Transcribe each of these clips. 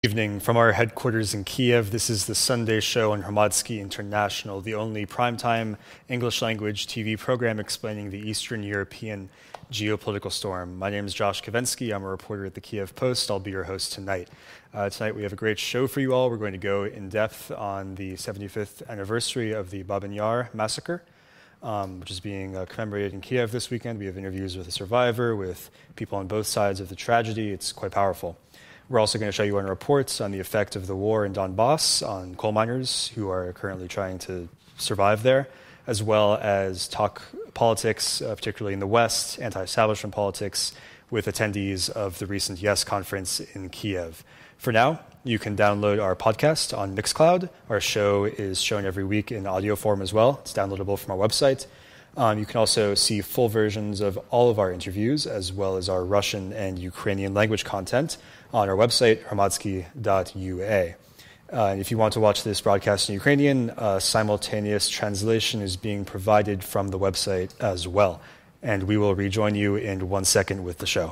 Evening from our headquarters in Kiev. This is the Sunday show on Hromadske International, the only primetime English language TV program explaining the Eastern European geopolitical storm. My name is Josh Kavensky. I'm a reporter at the Kiev Post. I'll be your host tonight. Tonight we have a great show for you all. We're going to go in depth on the 75th anniversary of the Babyn massacre, which is being commemorated in Kiev this weekend. We have interviews with a survivor, with people on both sides of the tragedy. It's quite powerful. We're also going to show you on reports on the effect of the war in Donbas on coal miners who are currently trying to survive there, as well as talk politics, particularly in the West, anti-establishment politics, with attendees of the recent YES conference in Kiev. For now, you can download our podcast on Mixcloud. Our show is shown every week in audio form as well. It's downloadable from our website. You can also see full versions of all of our interviews, as well as our Russian and Ukrainian language content on our website, hromadske.ua. And if you want to watch this broadcast in Ukrainian, simultaneous translation is being provided from the website as well. And we will rejoin you in 1 second with the show.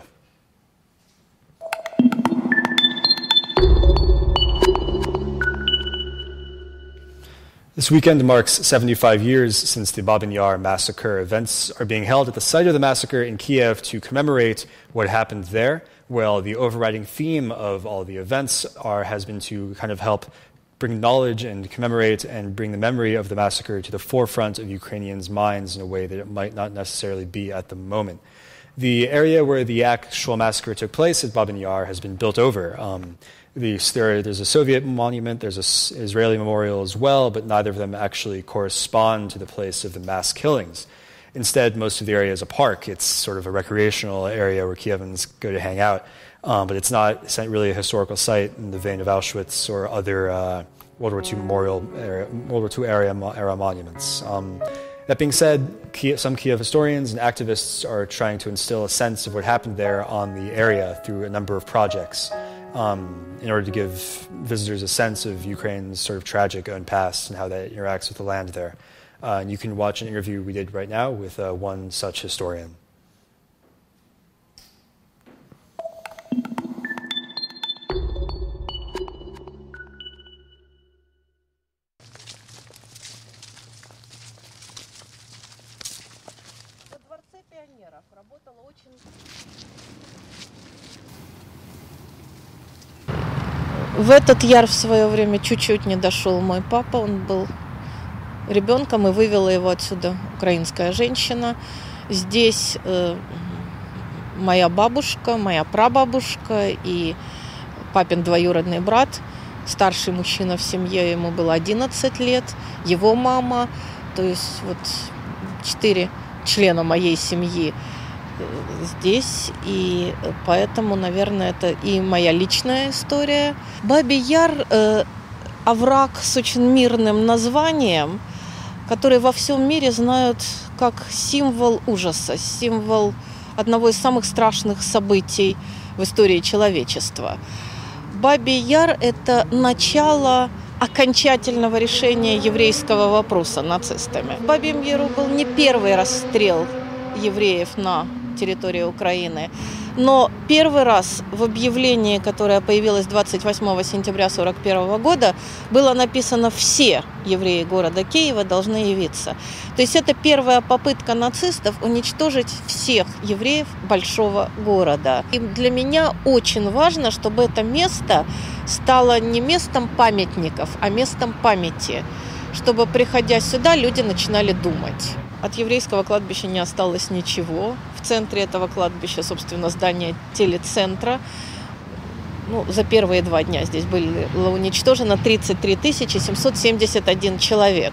This weekend marks 75 years since the Babyn massacre. Events are being held at the site of the massacre in Kiev to commemorate what happened there. Well, the overriding theme of all the events has been to kind of help bring knowledge and commemorate and bring the memory of the massacre to the forefront of Ukrainians' minds in a way that it might not necessarily be at the moment. The area where the actual massacre took place at Babyn has been built over. There's a Soviet monument, there's an Israeli memorial as well, but neither of them actually correspond to the place of the mass killings. Instead, most of the area is a park. It's sort of a recreational area where Kievans go to hang out, but it's not really a historical site in the vein of Auschwitz or other World War II era monuments. That being said, some Kiev historians and activists are trying to instill a sense of what happened there on the area through a number of projects, in order to give visitors a sense of Ukraine's sort of tragic own past and how that interacts with the land there. And you can watch an interview we did right now with one such historian. В этот яр в свое время чуть-чуть не дошел мой папа, он был ребенком, и вывела его отсюда украинская женщина. Здесь моя бабушка, моя прабабушка и папин двоюродный брат, старший мужчина в семье, ему было 11 лет, его мама, то есть вот 4 члена моей семьи здесь, и поэтому, наверное, это и моя личная история. Бабий Яр – овраг с очень мирным названием, который во всем мире знают как символ ужаса, символ одного из самых страшных событий в истории человечества. Бабий Яр – это начало окончательного решения еврейского вопроса нацистами. В Бабьем Яру был не первый расстрел евреев на территории Украины, но первый раз в объявлении, которое появилось 28 сентября 1941 года, было написано: «Все евреи города Киева должны явиться». То есть это первая попытка нацистов уничтожить всех евреев большого города. И для меня очень важно, чтобы это место стало не местом памятников, а местом памяти, чтобы, приходя сюда, люди начинали думать. От еврейского кладбища не осталось ничего. В центре этого кладбища, собственно, здание телецентра. За первые 2 дня здесь было уничтожено 33 771 человек.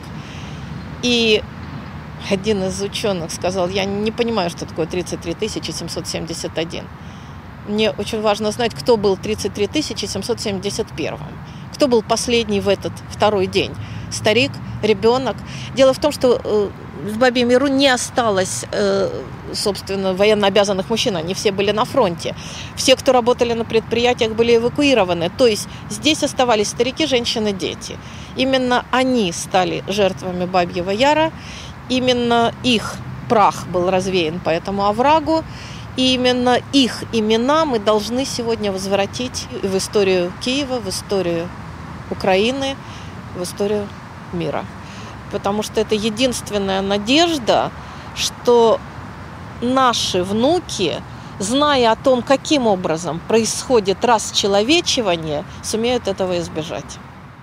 И один из ученых сказал: я не понимаю, что такое 33 771. Мне очень важно знать, кто был 33 771. Кто был последний в этот второй день? Старик, ребенок. Дело в том, что в Бабьем Яру не осталось, собственно, военнообязанных мужчин. Они все были на фронте. Все, кто работали на предприятиях, были эвакуированы. То есть здесь оставались старики, женщины, дети. Именно они стали жертвами Бабьего Яра. Именно их прах был развеян по этому оврагу. И именно их имена мы должны сегодня возвратить в историю Киева, в историю Украины, в историю мира. Потому что это единственная надежда, что наши внуки, зная о том, каким образом происходит расчеловечивание, сумеют этого избежать.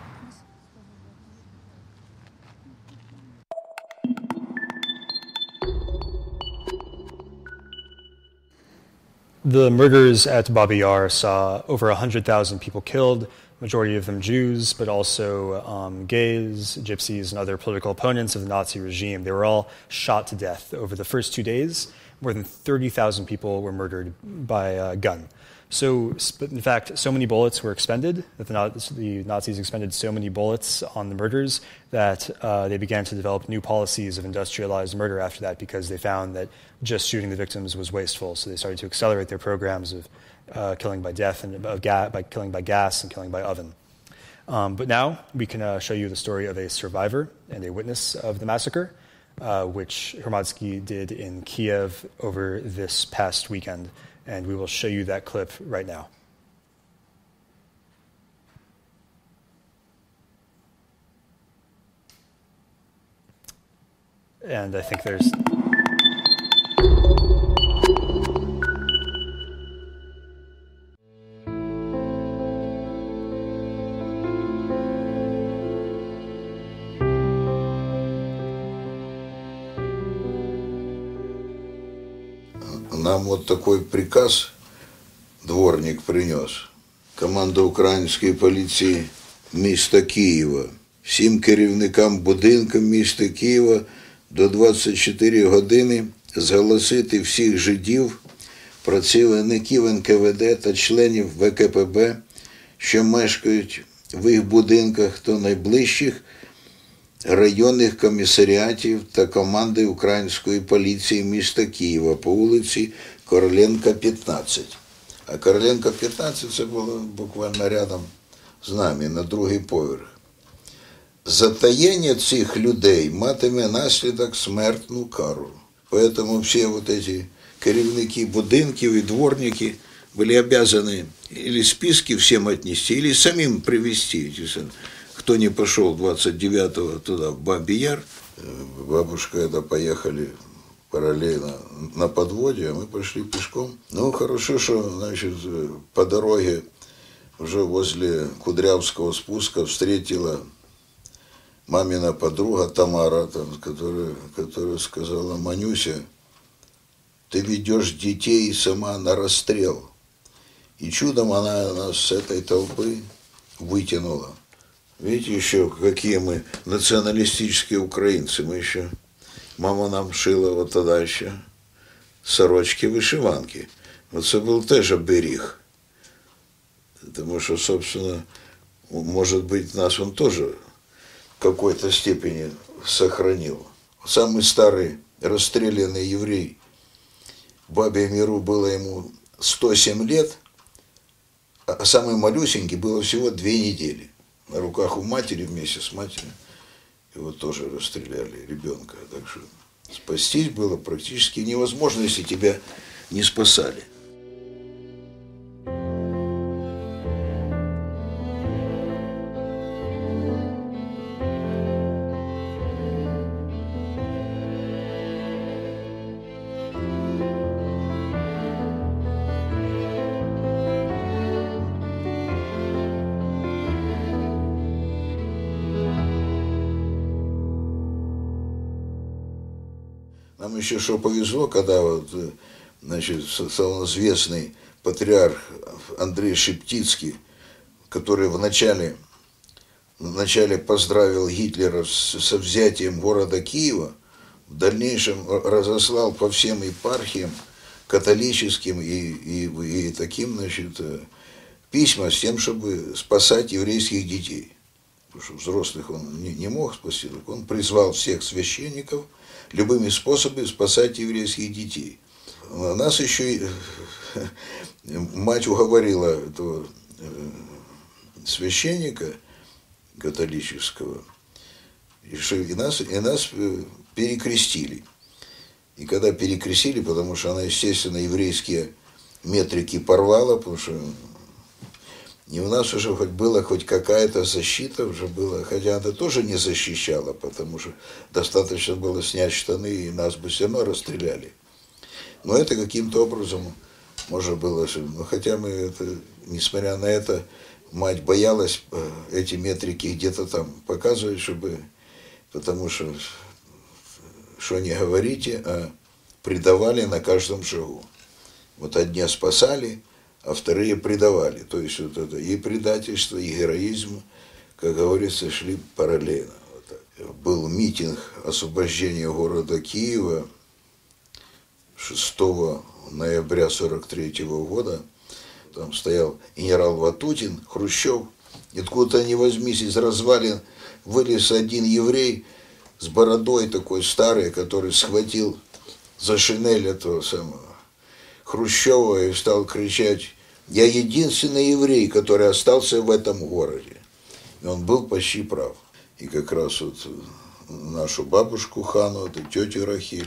The murders at Babyn saw over 100,000 people killed, majority of them Jews, but also gays, gypsies, and other political opponents of the Nazi regime. They were all shot to death. Over the first 2 days, more than 30,000 people were murdered by gun. So, in fact, so many bullets were expended, that the Nazis expended so many bullets on the murders that they began to develop new policies of industrialized murder after that, because they found that just shooting the victims was wasteful. So they started to accelerate their programs of killing by death and by killing by gas and killing by oven. But now we can show you the story of a survivor and a witness of the massacre, which Hromadske did in Kiev over this past weekend. And we will show you that clip right now. And I think there's... Нам вот такой приказ дворник принес. Команда української поліції міста Києва. Всім керівникам будинків міста Києва до 24 години зголосити всіх жидів, працівників НКВД та членів ВКПБ, що мешкають в їх будинках та найближчих районних комісаріатів та команди української поліції міста Києва по вулиці Короленка, 15. А Короленка, 15 це було буквально рядом з нами, на другий поверх. Затаєння цих людей матиме наслідок смертну кару. Поэтому все вот эти керівники будинків и дворники были обязаны или списки всем отнести, или самим привезти. Кто не пошел 29-го туда, в Бабий Яр, бабушка это поехали параллельно на подводе, а мы пошли пешком. Ну, хорошо, что, значит, по дороге уже возле Кудрявского спуска встретила мамина подруга Тамара, там, которая сказала: «Манюся, ты ведешь детей сама на расстрел». И чудом она нас с этой толпы вытянула. Видите еще, какие мы националистические украинцы. Мы еще, мама нам шила вот тогда еще сорочки-вышиванки. Вот это был тоже оберег. Потому что, собственно, может быть, нас он тоже в какой-то степени сохранил. Самый старый расстрелянный еврей в Бабьем Яру было ему 107 лет, а самый малюсенький было всего 2 недели. На руках у матери вместе с матерью его тоже расстреляли, ребенка. Так что спастись было практически невозможно, если тебя не спасали. Нам еще что повезло, когда вот, значит, славноизвестный патриарх Андрей Шептицкий, который вначале поздравил Гитлера со взятием города Киева, в дальнейшем разослал по всем епархиям католическим и таким, значит, письма с тем, чтобы спасать еврейских детей. Потому что взрослых он не мог спасти, так он призвал всех священников любыми способами спасать еврейских детей. Нас еще и мать уговорила этого священника католического, и нас перекрестили. И когда перекрестили, потому что она, естественно, еврейские метрики порвала, потому что и у нас уже была хоть какая-то защита, уже было, хотя она тоже не защищала, потому что достаточно было снять штаны, и нас бы все равно расстреляли. Но это каким-то образом можно было, но хотя мы это, несмотря на это, мать боялась эти метрики где-то там показывать, чтобы, потому что не говорите, а предавали на каждом шагу. Вот одни спасали, а вторые предавали. То есть вот это и предательство, и героизм, как говорится, шли параллельно. Вот так. Был митинг освобождения города Киева 6 ноября 1943 года. Там стоял генерал Ватутин, Хрущев. И откуда-то ни возьмись, из развалин вылез один еврей с бородой такой старый, который схватил за шинель этого самого Хрущева и стал кричать: «Я единственный еврей, который остался в этом городе». И он был почти прав. И как раз вот нашу бабушку Хану, это тетю Рахиль,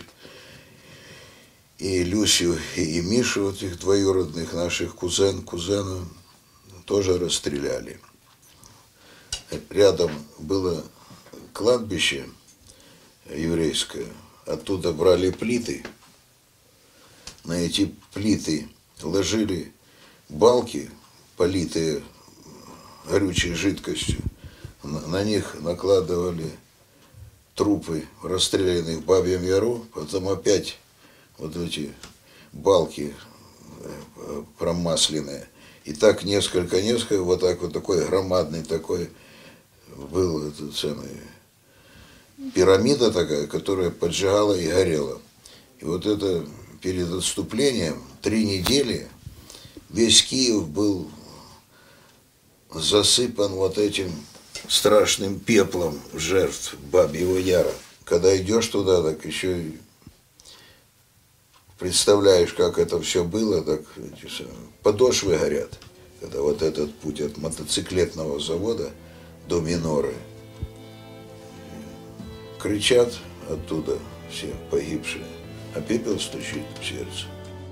и Люсю, и Мишу, вот их двоюродных наших кузена, тоже расстреляли. Рядом было кладбище еврейское, оттуда брали плиты, на эти плиты ложили балки, политые горючей жидкостью, на них накладывали трупы расстрелянных в Бабьем Яру, потом опять вот эти балки промасленные. И так несколько, вот так вот такой громадный такой был этот самый пирамида такая, которая поджигала и горела. И вот это перед отступлением 3 недели весь Киев был засыпан вот этим страшным пеплом жертв Бабьего Яра. Когда идешь туда, так еще и представляешь, как это все было, так подошвы горят. Когда вот этот путь от мотоциклетного завода до Миноры. Кричат оттуда все погибшие, а пепел стучит в сердце.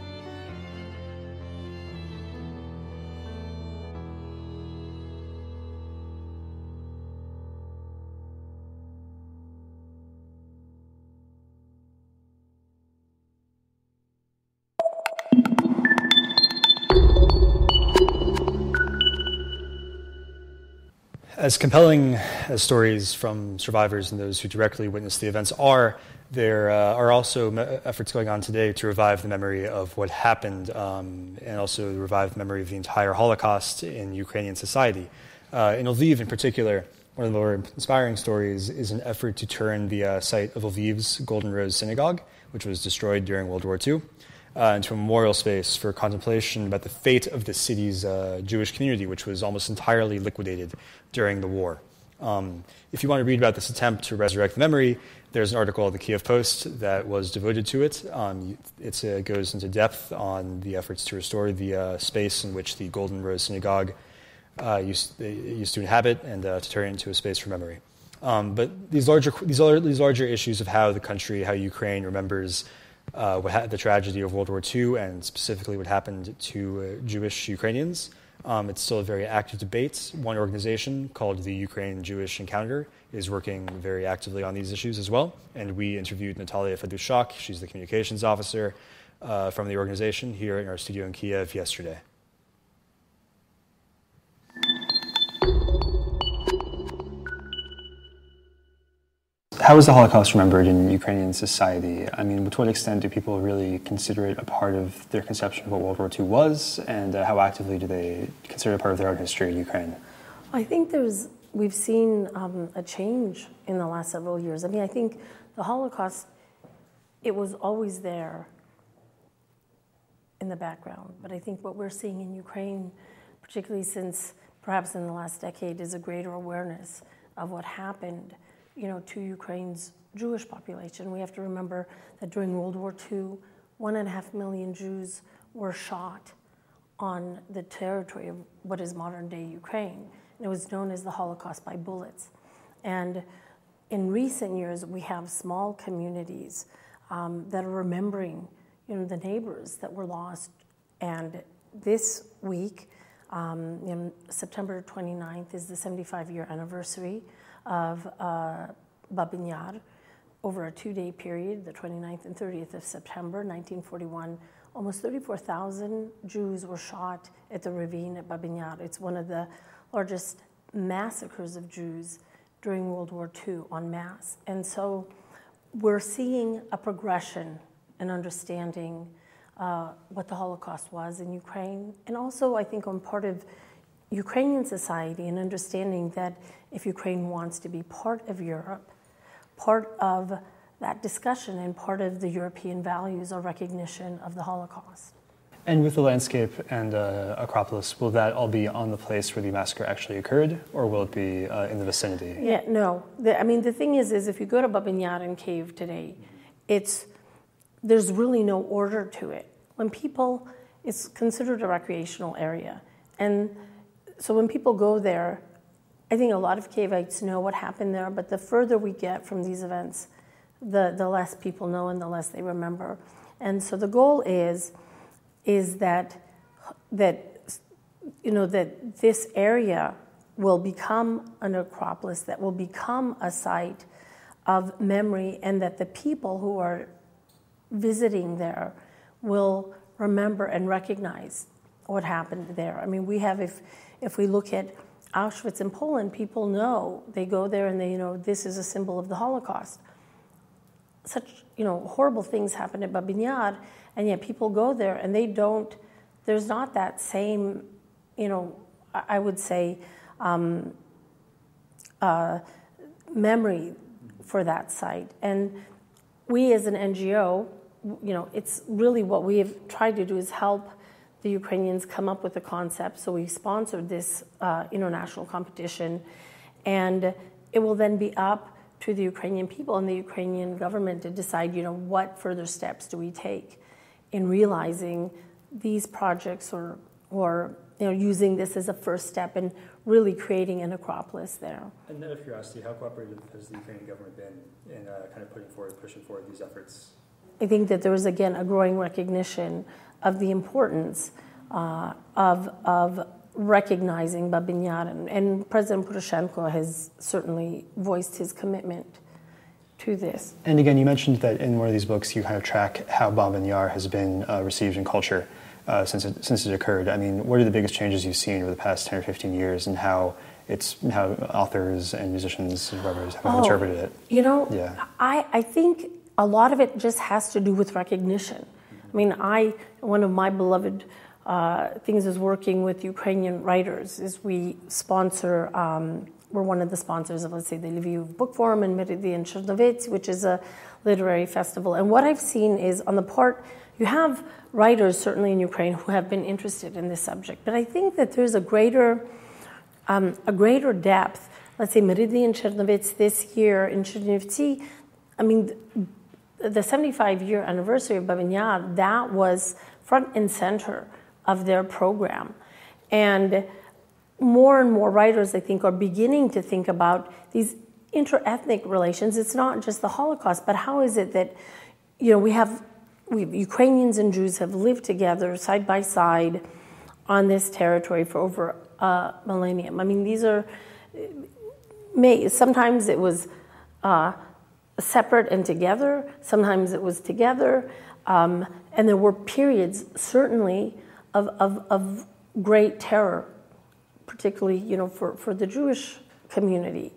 As compelling as stories from survivors and those who directly witnessed the events are, there are also efforts going on today to revive the memory of what happened and also revive the memory of the entire Holocaust in Ukrainian society. In Lviv in particular, one of the more inspiring stories is an effort to turn the site of Lviv's Golden Rose Synagogue, which was destroyed during World War II, into a memorial space for contemplation about the fate of the city's Jewish community, which was almost entirely liquidated during the war. If you want to read about this attempt to resurrect the memory, there's an article in the Kiev Post that was devoted to it. It goes into depth on the efforts to restore the space in which the Golden Rose Synagogue used to inhabit and to turn it into a space for memory. But these larger issues of how the country, how Ukraine remembers the tragedy of World War II and specifically what happened to Jewish Ukrainians, it's still a very active debate. One organization called the Ukrainian-Jewish Encounter is working very actively on these issues as well. And we interviewed Natalia Feduschak, she's the communications officer from the organization, here in our studio in Kiev yesterday. How is the Holocaust remembered in Ukrainian society? I mean, to what extent do people really consider it a part of their conception of what World War II was, and how actively do they consider it part of their own history in Ukraine? I think we've seen a change in the last several years. I mean, I think the Holocaust, it was always there in the background, but I think what we're seeing in Ukraine, particularly since perhaps in the last decade, is a greater awareness of what happened to Ukraine's Jewish population. We have to remember that during World War II, 1.5 million Jews were shot on the territory of what is modern-day Ukraine. And it was known as the Holocaust by bullets. And in recent years, we have small communities that are remembering, the neighbors that were lost. And this week, September 29th is the 75-year anniversary of Babyn, over a 2-day period, the 29th and 30th of September 1941. Almost 34,000 Jews were shot at the ravine at Babyn. It's one of the largest massacres of Jews during World War II en masse. And so we're seeing a progression in understanding what the Holocaust was in Ukraine, and also I think on part of Ukrainian society and understanding that if Ukraine wants to be part of Europe, part of that discussion and part of the European values or recognition of the Holocaust. And with the landscape and Acropolis, will that all be on the place where the massacre actually occurred, or will it be in the vicinity? Yeah, no. The thing is if you go to Babyn in Kyiv today, there's really no order to it. It's considered a recreational area. And so when people go there, I think a lot of Kyivites know what happened there, but the further we get from these events, the less people know and the less they remember. And so the goal is that this area will become an Acropolis, that will become a site of memory, and that the people who are visiting there will remember and recognize what happened there. I mean, we have, if we look at Auschwitz in Poland, people know, they go there and they know this is a symbol of the Holocaust. Such, horrible things happen at Babyn, and yet people go there and there's not that same, I would say, memory for that site. And we as an NGO, it's really what we have tried to do is help the Ukrainians come up with a concept. So we sponsored this international competition, and it will then be up to the Ukrainian people and the Ukrainian government to decide, what further steps do we take in realizing these projects or using this as a first step in really creating an Acropolis there. And out of curiosity, how cooperative has the Ukrainian government been in kind of pushing forward these efforts? I think that there was, again, a growing recognition of the importance of recognizing Babyn, and President Poroshenko has certainly voiced his commitment to this. And again, you mentioned that in one of these books you kind of track how Babyn has been received in culture since it occurred. I mean, what are the biggest changes you've seen over the past 10 or 15 years, and how authors and musicians and writers have interpreted it? Yeah. I think a lot of it just has to do with recognition. I mean, one of my beloved things is working with Ukrainian writers. Is we sponsor, we're one of the sponsors of, let's say, the Lviv Book Forum and Meridian-Chernovets, which is a literary festival. And what I've seen is on the part, you have writers certainly in Ukraine who have been interested in this subject, but I think that there's a greater depth. Let's say Meridian-Chernovets this year in Chernivtsi, I mean, the 75-year anniversary of Babyn, that was front and center of their program. And more writers, I think, are beginning to think about these inter-ethnic relations. It's not just the Holocaust, but how is it that, we Ukrainians and Jews have lived together side by side on this territory for over a millennium. I mean, these are, sometimes it was separate and together, sometimes it was together, and there were periods, certainly, of great terror, particularly, for the Jewish community.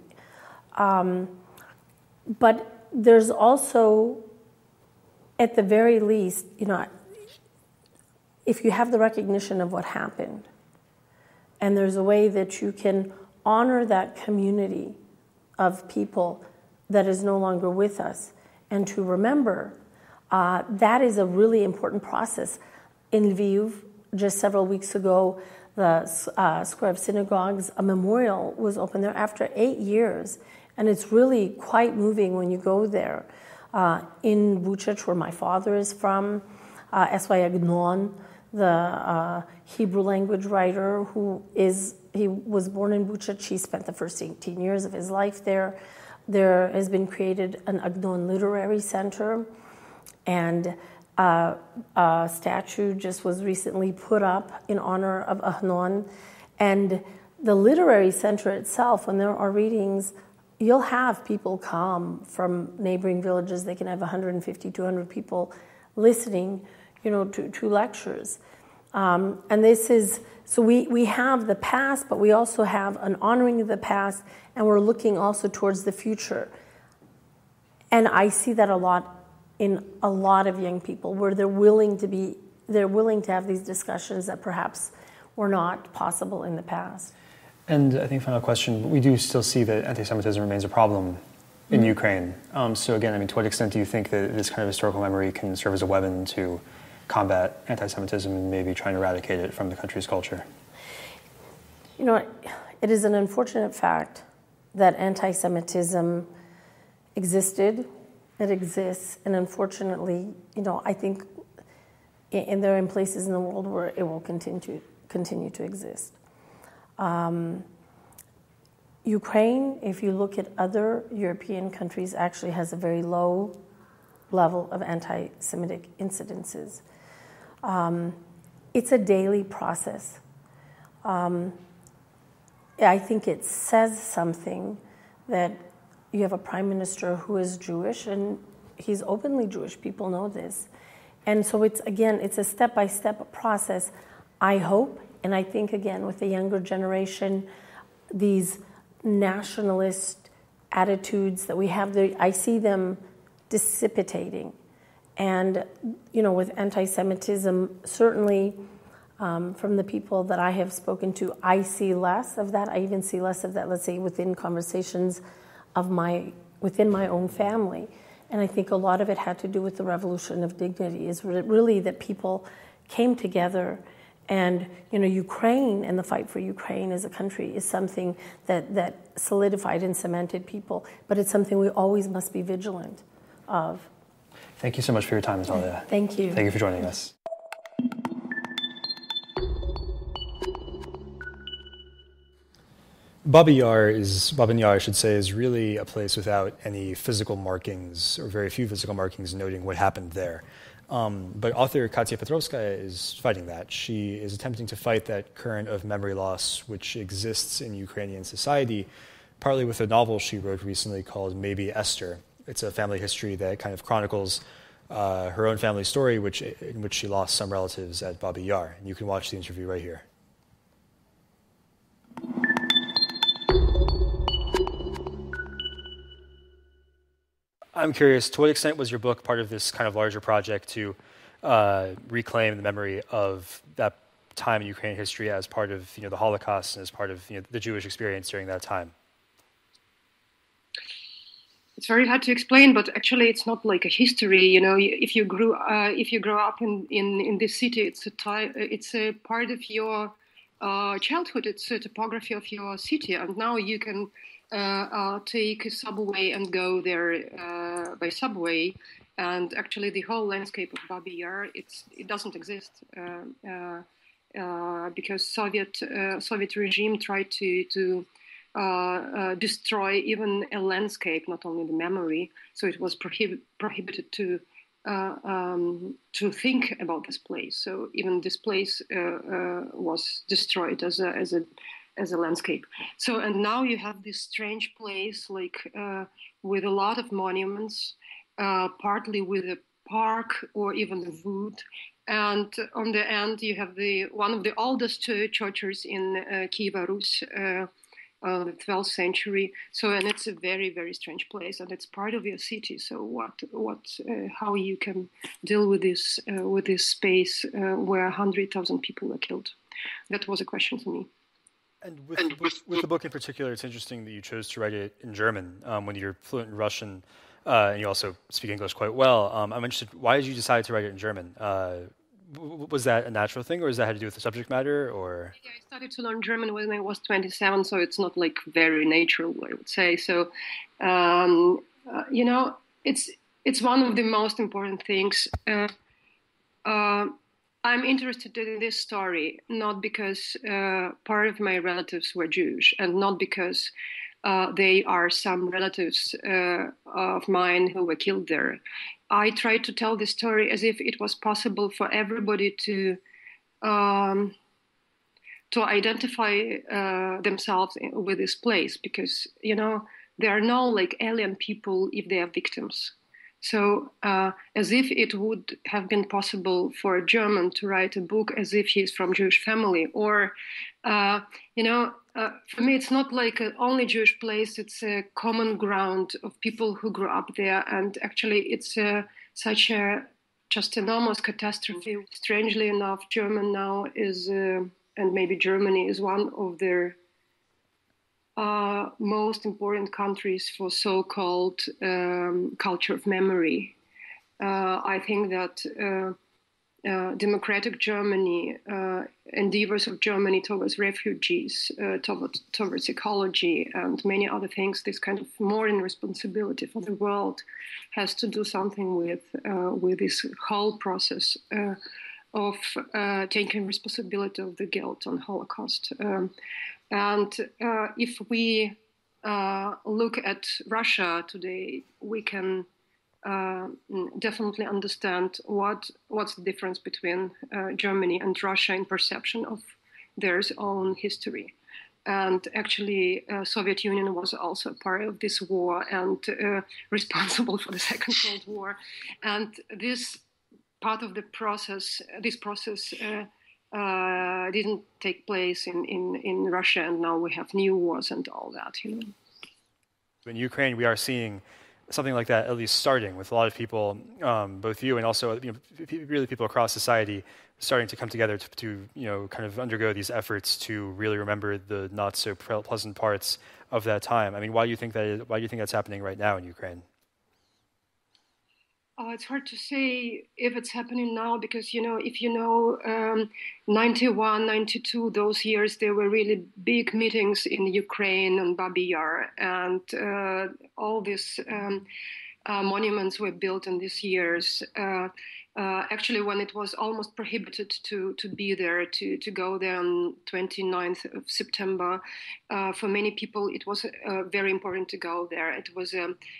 But there's also, at the very least, if you have the recognition of what happened, and there's a way that you can honor that community of people that is no longer with us, and to remember, that is a really important process. In Lviv, just several weeks ago, the Square of Synagogues, a memorial was opened there after 8 years, and it's really quite moving when you go there. In Buchach, where my father is from, S.Y. Agnon, the Hebrew language writer he was born in Buchach. He spent the first 18 years of his life there. There has been created an Agnon Literary Center. And a statue just was recently put up in honor of Ahnon. And the literary center itself, when there are readings, you'll have people come from neighboring villages. They can have 150, 200 people listening, to lectures. And this is, so we have the past, but we also have an honoring of the past, and we're looking also towards the future. And I see that a lot in a lot of young people, where they're willing to have these discussions that perhaps were not possible in the past. And I think final question, we do still see that anti-Semitism remains a problem in Ukraine. So again, to what extent do you think that this kind of historical memory can serve as a weapon to combat anti-Semitism and maybe try and eradicate it from the country's culture? It is an unfortunate fact that anti-Semitism existed, it exists, and unfortunately, I think there are places in the world where it will continue to exist. Ukraine, if you look at other European countries, actually has a very low level of anti-Semitic incidences. It's a daily process. I think it says something that you have a prime minister who is Jewish, and he's openly Jewish. People know this. And so it's a step-by-step process. I hope, and I think, again, with the younger generation, these nationalist attitudes that we have, I see them dissipating. And, with anti-Semitism, certainly from the people that I have spoken to, I see less of that. I even see less of that, let's say, within conversations within my own family. And I think a lot of it had to do with the revolution of dignity, is really that people came together. And, Ukraine and the fight for Ukraine as a country is something that solidified and cemented people. But it's something we always must be vigilant of. Thank you so much for your time, Natalia. Thank you. Thank you for joining us. Babyn Yar is really a place without any physical markings, or very few physical markings noting what happened there. But author Katja Petrowskaja is fighting that. She is attempting to fight that current of memory loss which exists in Ukrainian society, partly with a novel she wrote recently called Maybe Esther. It's a family history that kind of chronicles her own family story, in which she lost some relatives at Babyn Yar. And you can watch the interview right here. I'm curious, to what extent was your book part of this kind of larger project to reclaim the memory of that time in Ukrainian history as part of the Holocaust and as part of the Jewish experience during that time? It's very hard to explain, but actually, it's not like a history. If you grow up in this city, it's a part of your childhood. It's a topography of your city, and now you can take a subway and go there by subway. And actually, the whole landscape of Babyn Yar, it doesn't exist because Soviet regime tried to destroy even a landscape, not only the memory. So it was prohibited to think about this place. So even this place was destroyed as a landscape. So, and now you have this strange place, with a lot of monuments, partly with a park or even the wood. And on the end, you have one of the oldest churches in Kiev Rus, the 12th century. So, and it's a very, very strange place, and it's part of your city. So, how you can deal with this space where 100,000 people were killed? That was a question to me. And with the book in particular, it's interesting that you chose to write it in German when you're fluent in Russian, and you also speak English quite well. I'm interested, why did you decide to write it in German? Was that a natural thing, or does that have to do with the subject matter? Or yeah, I started to learn German when I was 27, so it's not very natural, I would say. So, it's one of the most important things. I'm interested in this story not because part of my relatives were Jewish, and not because they are some relatives of mine who were killed there. I tried to tell the story as if it was possible for everybody to identify themselves with this place, because there are no like alien people if they are victims. So as if it would have been possible for a German to write a book as if he is from Jewish family, or for me, it's not like an only Jewish place. It's a common ground of people who grew up there, and actually, it's such a just enormous catastrophe. Strangely enough, German now is, and maybe Germany is one of their most important countries for so-called culture of memory. I think that democratic Germany, endeavors of Germany towards refugees, towards ecology and many other things, this kind of moral responsibility for the world has to do something with this whole process of taking responsibility of the guilt on Holocaust. And if we look at Russia today, we can definitely understand what's the difference between Germany and Russia in perception of their own history. And actually, Soviet Union was also part of this war and responsible for the Second World War. And this part of the process, didn't take place in Russia, and now we have new wars and all that. In Ukraine, we are seeing something like that at least starting, with a lot of people, both you and also really people across society, starting to come together to kind of undergo these efforts to really remember the not so pleasant parts of that time. I mean, why do you think that's happening right now in Ukraine? It's hard to say if it's happening now, because, if 91, 92, those years, there were really big meetings in Ukraine and Babyn Yar, and all these monuments were built in these years. Actually, when it was almost prohibited to be there, to go there on 29th of September, for many people it was very important to go there. It was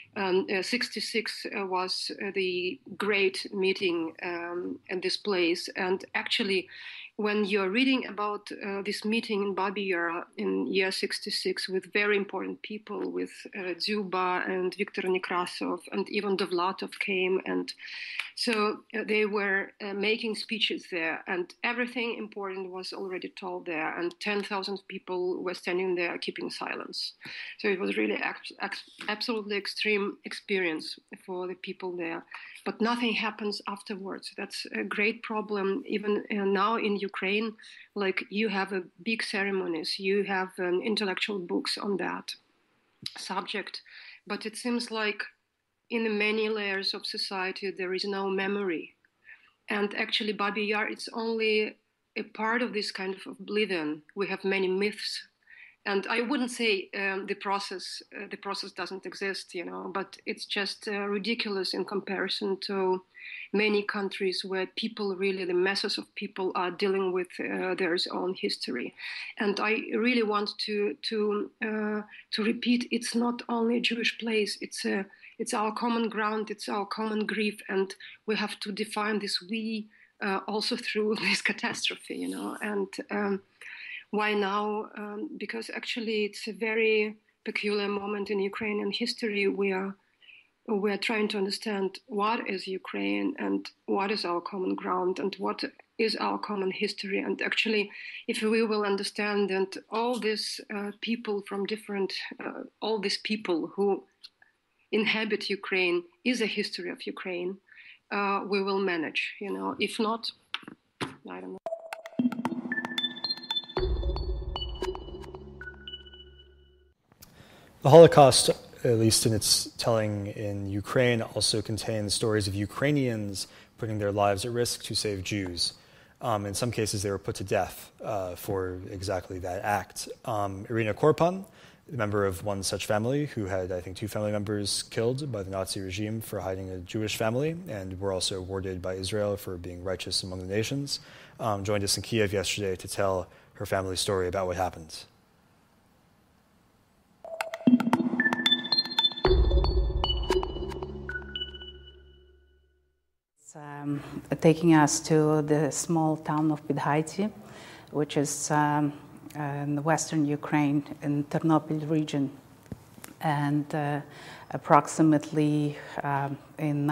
66 was the great meeting at this place, and actually, when you're reading about this meeting in Babyn Yar in year 66 with very important people, with Dzuba and Viktor Nekrasov, and even Dovlatov came, and so they were making speeches there, and everything important was already told there, and 10,000 people were standing there keeping silence. So it was really absolutely extreme experience for the people there. But nothing happens afterwards. That's a great problem. Even now in Ukraine, like, you have big ceremonies, you have intellectual books on that subject, but it seems like in many layers of society there is no memory. And actually, Babyn Yar, it's only a part of this kind of oblivion. We have many myths. And I wouldn't say the process doesn't exist, but it's just ridiculous in comparison to many countries where people really, the masses of people are dealing with their own history. And I really want to repeat, it's not only a Jewish place, it's our common ground, it's our common grief, and we have to define this we also through this catastrophe, and why now? Because actually it's a very peculiar moment in Ukrainian history. We are trying to understand what is Ukraine and what is our common ground and what is our common history. And actually, if we will understand that all these people from different, all these people who inhabit Ukraine is a history of Ukraine, we will manage, If not, I don't know. The Holocaust, at least in its telling in Ukraine, also contains stories of Ukrainians putting their lives at risk to save Jews. In some cases, they were put to death for exactly that act. Iryna Korpan, a member of one such family who had, I think, 2 family members killed by the Nazi regime for hiding a Jewish family, and were also awarded by Israel for being righteous among the nations, joined us in Kiev yesterday to tell her family's story about what happened. taking us to the small town of Підгайці, which is in the western Ukraine, in Ternopil region. And approximately in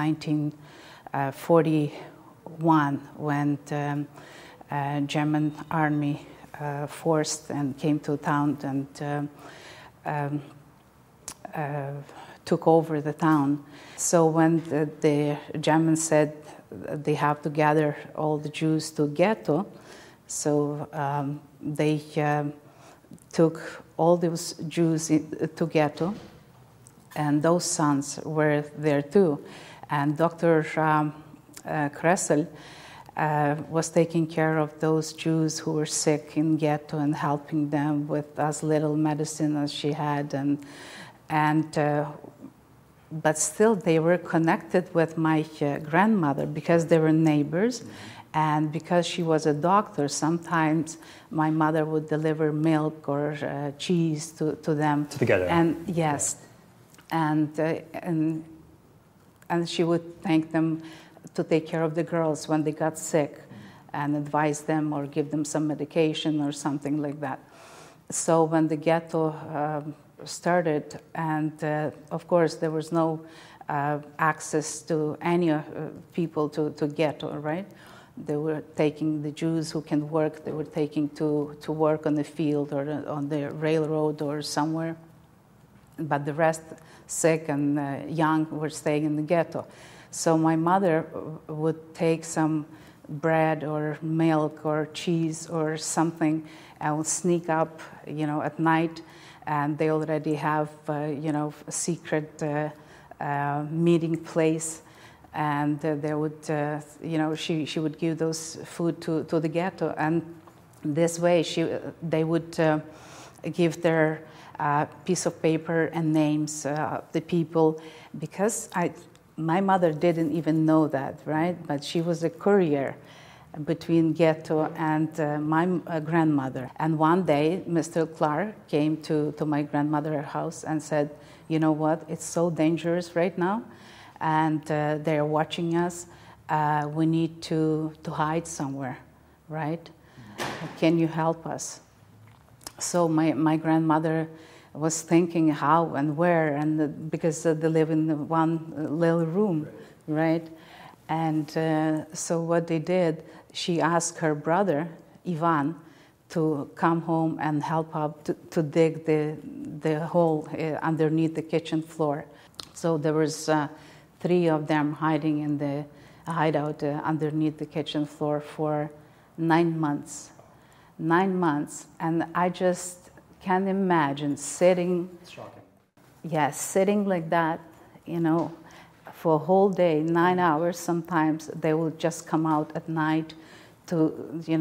1941, when the German army forced and came to town and took over the town. So when the Germans said they have to gather all the Jews to ghetto, so they took all those Jews to ghetto, and those sons were there too. And Dr. Kressel was taking care of those Jews who were sick in ghetto and helping them with as little medicine as she had, but still they were connected with my grandmother because they were neighbors, and because she was a doctor, sometimes my mother would deliver milk or cheese to them. Together. And yes, and she would thank them to take care of the girls when they got sick and advise them or give them some medication or something like that. So when the ghetto started, and of course there was no access to any people to ghetto, right? They were taking the Jews who can work, they were taking to work on the field or on the railroad or somewhere, but the rest, sick and young, were staying in the ghetto. So my mother would take some bread or milk or cheese or something and would sneak up, at night, and they already have, a secret meeting place, and they would, she would give those food to the ghetto, and this way they would give their piece of paper and names of the people, because my mother didn't even know that, right? But she was a courier between ghetto and my grandmother. And one day, Mr. Clark came to my grandmother's house and said, you know what, it's so dangerous right now, and they're watching us. We need to hide somewhere, right? Can you help us? So my grandmother was thinking how and where, and because they live in one little room, right? And so what they did, she asked her brother, Ivan, to come home and help out to dig the hole underneath the kitchen floor. So there was 3 of them hiding in the hideout underneath the kitchen floor for 9 months. 9 months, and I just can't imagine sitting. It's shocking. Yes, sitting like that, for a whole day, 9 hours sometimes. They would just come out at night to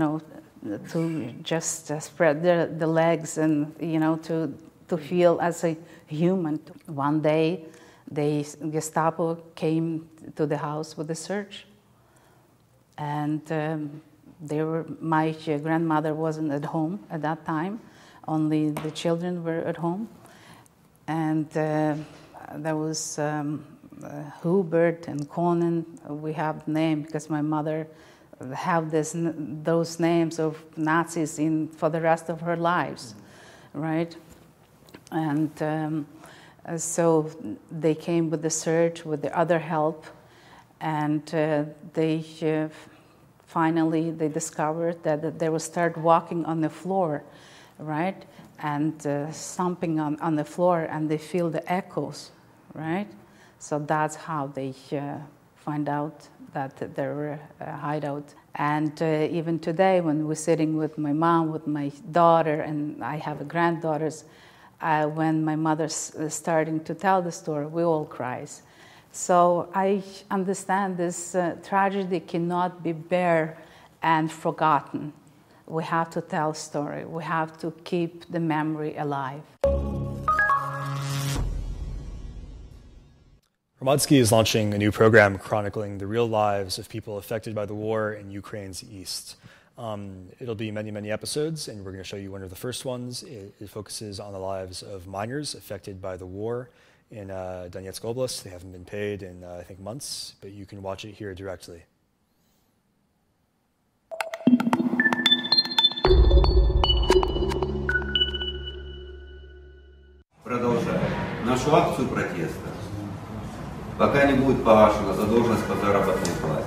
just spread the legs and, to feel as a human. One day, the Gestapo came to the house with a search, and my grandmother wasn't at home at that time. Only the children were at home, and there was Hubert and Conan. We have the name because my mother have those names of Nazis for the rest of her lives, right? And so they came with the search, with the other help, and they finally discovered that they would start walking on the floor, right? And stomping on the floor, and they feel the echoes, right? So that's how they find out that there were a hideout. And even today, when we're sitting with my mom, with my daughter, and I have granddaughters, when my mother's starting to tell the story, we all cry. So I understand this tragedy cannot be bare and forgotten. We have to tell story. We have to keep the memory alive. Hromadske is launching a new program chronicling the real lives of people affected by the war in Ukraine's east. It'll be many, many episodes, and we're going to show you one of the first ones. It focuses on the lives of miners affected by the war in Donetsk Oblast. They haven't been paid in, I think, months, but you can watch it here directly. нашу акцию протеста, пока не будет погашена задолженность по заработной плате.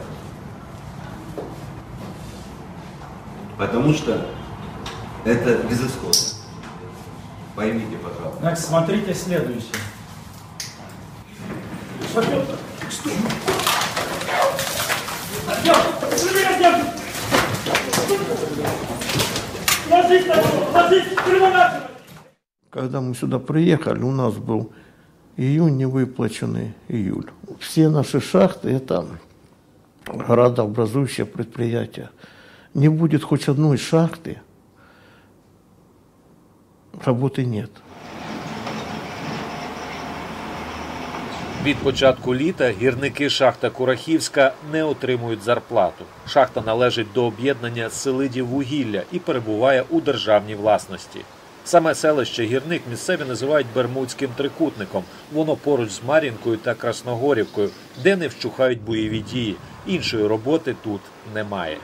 Потому что это безысходно. Поймите, пожалуйста. Значит, смотрите следующее. Когда мы сюда приехали, у нас был июнь невыплаченный июль. Все наши шахты – это градообразующие предприятия. Не будет хоть одной шахты, работы нет. Від початку літа гірники шахта Курахівська не отримують зарплату. Шахта належить до об'єднання «Селидіввугілля» і перебуває у державній власності. Саме селище Гірник місцеві називають Бермудським трикутником. Воно поруч з Мар'їнкою та Красногорівкою, де не вщухають бойові дії. Іншої роботи тут немає.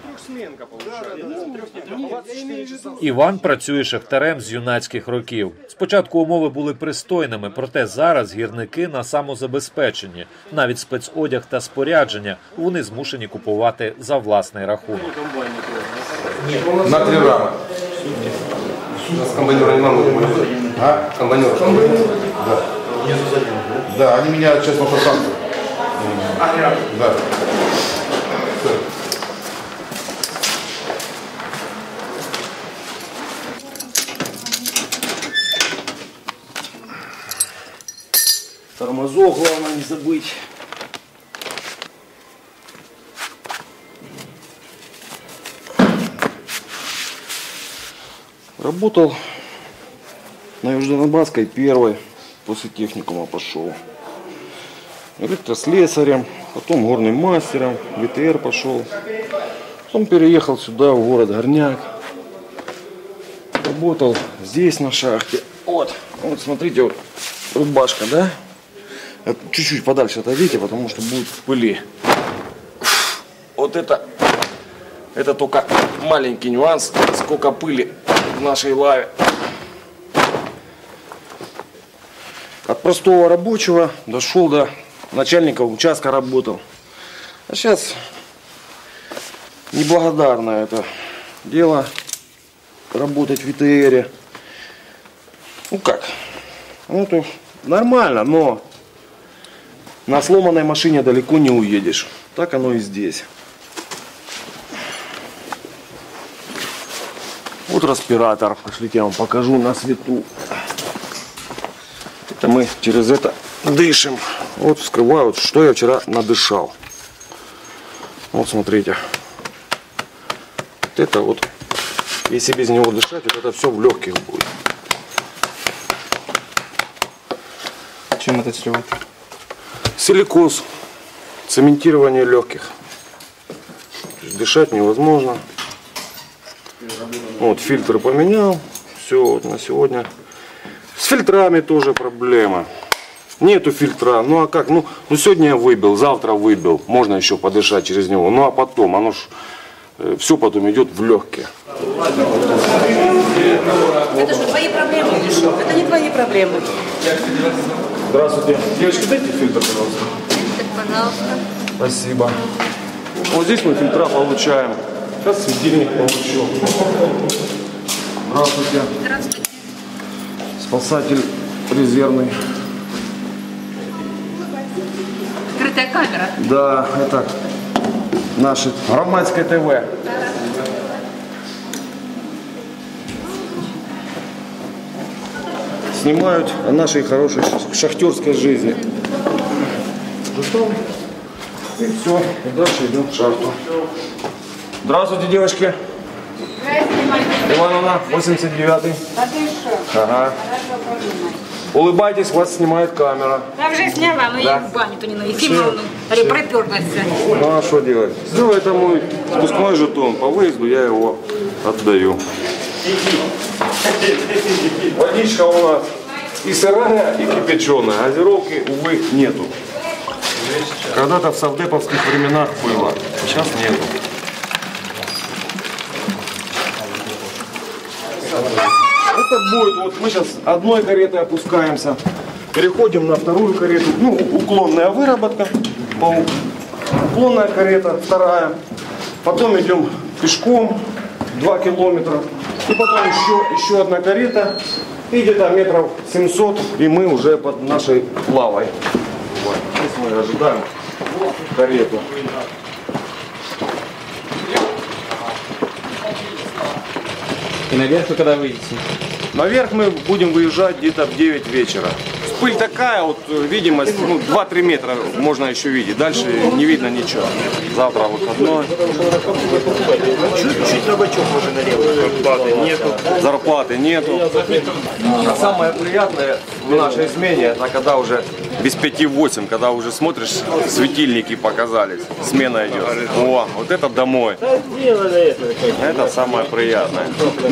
Іван працює шахтарем з юнацьких років. Спочатку умови були пристойними, проте зараз гірники на самозабезпеченні. Навіть спецодяг та спорядження вони змушені купувати за власний рахунок. На 3 рама. У нас комбайнера не надо. А? Комбайнера. Да. Да, они меняют сейчас на шахту. Да. Тормозов главное не забыть. Работал на Южно-Донбасской первой, после техникума пошел. Электрослесарем, потом горным мастером, ВТР пошел. Потом переехал сюда, в город Горняк. Работал здесь на шахте. Вот смотрите, вот рубашка, да? Чуть-чуть подальше отойдите, потому что будет в пыли. Вот это только маленький нюанс, сколько пыли в нашей лаве. От простого рабочего дошел до начальника участка, работал. А сейчас неблагодарное это дело работать в ВТРе. Ну как? Ну то нормально, но на сломанной машине далеко не уедешь. Так оно и здесь. Вот респиратор. Пошлите, я вам покажу на свету. Это мы через это дышим. Вот вскрывают, что я вчера надышал. Вот смотрите. Вот это вот, если без него дышать, вот это все в легких будет. Чем это сливать? Силикоз, цементирование легких. Дышать невозможно. Вот фильтры поменял. Все, вот на сегодня. С фильтрами тоже проблема. Нету фильтра. Ну а как? Ну сегодня я выбил, завтра выбил. Можно еще подышать через него. Ну а потом, оно ж все потом идет в легкие. Это же твои проблемы, Миша. Это не твои проблемы. Здравствуйте. Девочки, дайте фильтр, пожалуйста. Пожалуйста. Спасибо. Вот здесь мы фильтра получаем. Сейчас светильник получил. Здравствуйте. Здравствуйте. Спасатель резервный. Скрытая камера. Да, это наше Hromadske ТВ. Снимают о нашей хорошей шахтерской жизни. И все, и дальше идем в шахту. Здравствуйте, девочки. Здравствуйте, Ивановна, 89-й. Ага. Улыбайтесь, вас снимает камера. Я уже сняла, но да. я в баню-то не наедима, приперлась. Ну а что делать? Сделай это мой спускной жетон. По выезду я его отдаю. Водичка у нас и сырая, и кипяченая. Газировки, увы, нету. Когда-то в совдеповских временах было, сейчас нету. Это будет, вот мы сейчас одной каретой опускаемся, Переходим на вторую карету. Ну, уклонная выработка. Уклонная карета, вторая. Потом идем пешком 2 километра. И потом еще одна карета. И где-то метров 700. И мы уже под нашей лавой. Вот. Здесь мы ожидаем карету. И наверх вы когда выйдете? Наверх мы будем выезжать где-то в 9 вечера. Пыль такая, вот видимость, ну, 2-3 метра можно еще видеть. Дальше не видно ничего. Завтра выходной. Чуть рабочок уже налево. Зарплаты нету. А самое приятное в нашей смене, это когда уже без 5-8, когда уже смотришь, светильники показались. Смена идет. О, вот это домой. Это самое приятное.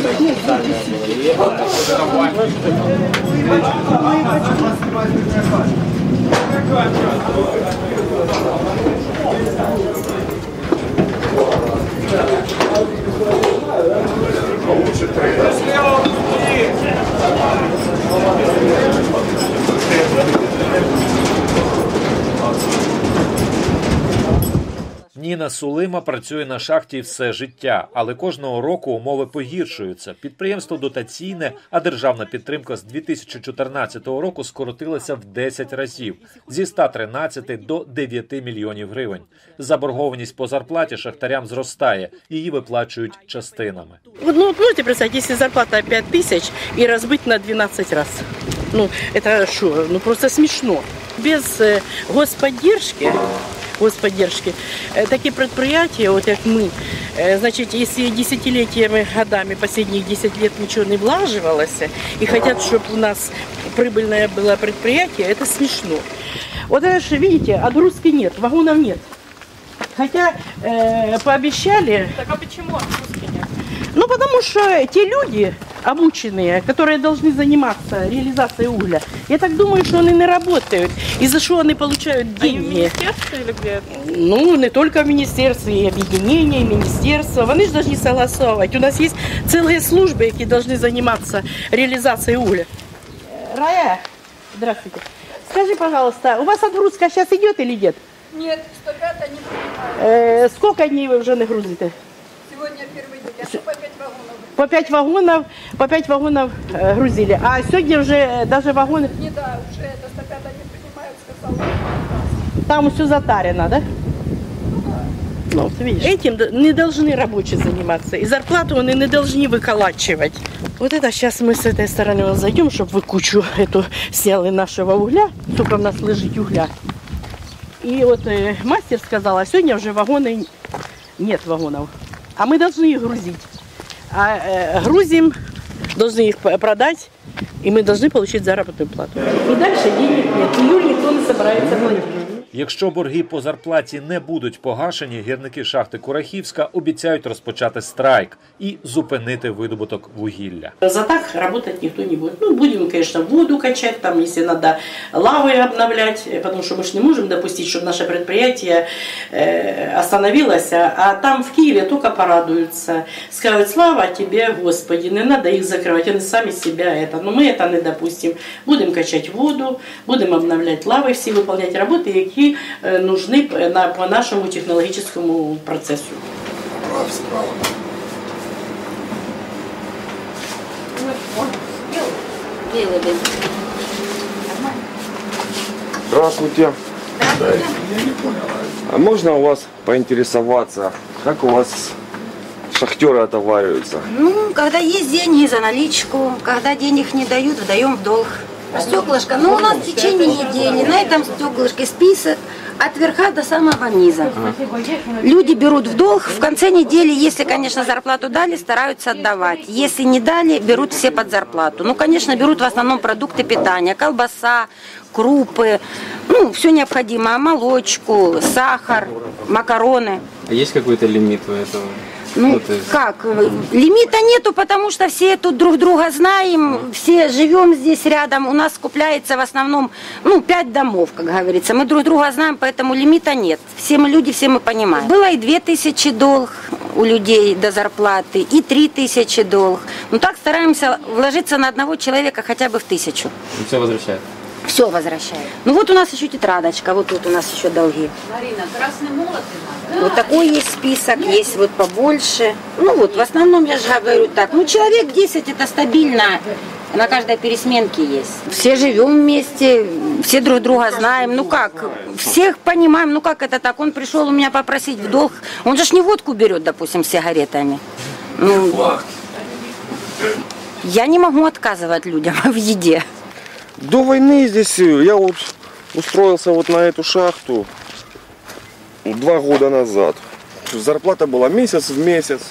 Ніна Сулима працює на шахті все життя, але кожного року умови погіршуються. Підприємство дотаційне, а державна підтримка з 2014 року скоротилася в 10 разів – зі 113 до 9 мільйонів гривень. Заборгованість по зарплаті шахтарям зростає, її виплачують частинами. Ну, вот можете представить, если зарплата 5 тысяч и разбить на 12 раз. Ну, это что? Ну, просто смешно. Без господдержки, такие предприятия, вот как мы, значит, если десятилетиями, годами, последних 10 лет ничего не влаживалось, и хотят, чтобы у нас прибыльное было предприятие, это смешно. Вот это же, видите, отгрузки нет, вагонов нет. Хотя пообещали... Так а почему отгрузки нет? Ну, потому что те люди, обученные, которые должны заниматься реализацией угля, я так думаю, что они не работают. И за что они получают деньги? Они в министерстве или где? Ну, не только в министерстве, и объединения, и министерства. Они же должны согласовывать. У нас есть целые службы, которые должны заниматься реализацией угля. Рая, здравствуйте. Скажи, пожалуйста, у вас отгрузка сейчас идет или нет? Нет, 105-я не принимают. Сколько дней вы уже не грузите? Сегодня первый день, по 5 вагонов. По 5 вагонов грузили. А сегодня уже даже вагоны... Не, да, уже это 105-я не принимают, сказал. Там все затарено, да? Ну, видишь, этим не должны рабочие заниматься. И зарплату они не должны выколачивать. Вот это сейчас мы с этой стороны зайдем, чтобы вы кучу эту сняли нашего угля. Сколько у нас лежит угля. И вот мастер сказал, а сегодня уже вагоны, нет вагонов. А мы должны их грузить. А грузим, должны их продать, и мы должны получить заработную плату. И дальше денег нет. Июль никто не собирается платить. Якщо борги по зарплаті не будуть погашені, гірники шахти Курахівська обіцяють розпочати страйк і зупинити видобуток вугілля. За так работать никто не будет. Ну, будем, конечно, воду качать, там, если надо, лавы обновлять, потому что мы же не можем допустить, чтобы наше предприятие остановилось, а там в Киеве только порадуются. Скажут, слава тебе, Господи, не надо их закрывать, они сами себя это. Но мы это не допустим. Будем качать воду, будем обновлять лавы, все выполнять работы, які нужны по нашему технологическому процессу. Здравствуйте. А можно у вас поинтересоваться, как у вас шахтеры отовариваются? Ну, когда есть деньги за наличку, когда денег не дают, даем в долг. Стеклышко, ну у нас в течение недели на этом стеклышке список от верха до самого низа. Люди берут в долг, в конце недели, если, конечно, зарплату дали, стараются отдавать. Если не дали, берут все под зарплату. Ну, конечно, берут в основном продукты питания, колбаса, крупы, ну, все необходимое, молочку, сахар, макароны. А есть какой-то лимит у этого? Ну, как? Лимита нету, потому что все тут друг друга знаем, все живем здесь рядом. У нас скупляется в основном, 5 домов, как говорится. Мы друг друга знаем, поэтому лимита нет. Все мы люди, все мы понимаем. Было и 2000 долг у людей до зарплаты, и 3000 долг. Ну, так стараемся вложиться на одного человека хотя бы в 1000. И все возвращают? Все возвращаю. Ну вот у нас еще тетрадочка, вот тут у нас еще долги. Марина, красный молот надо. Вот такой есть список, есть вот побольше. Ну вот, в основном я же говорю так, ну человек 10 это стабильно, на каждой пересменке есть. Все живем вместе, все друг друга знаем, ну как, всех понимаем, ну как это так, он пришел у меня попросить в долг, он же ж не водку берет, допустим, с сигаретами. Ну, я не могу отказывать людям в еде. До войны здесь я вот устроился вот на эту шахту 2 года назад. Зарплата была месяц в месяц.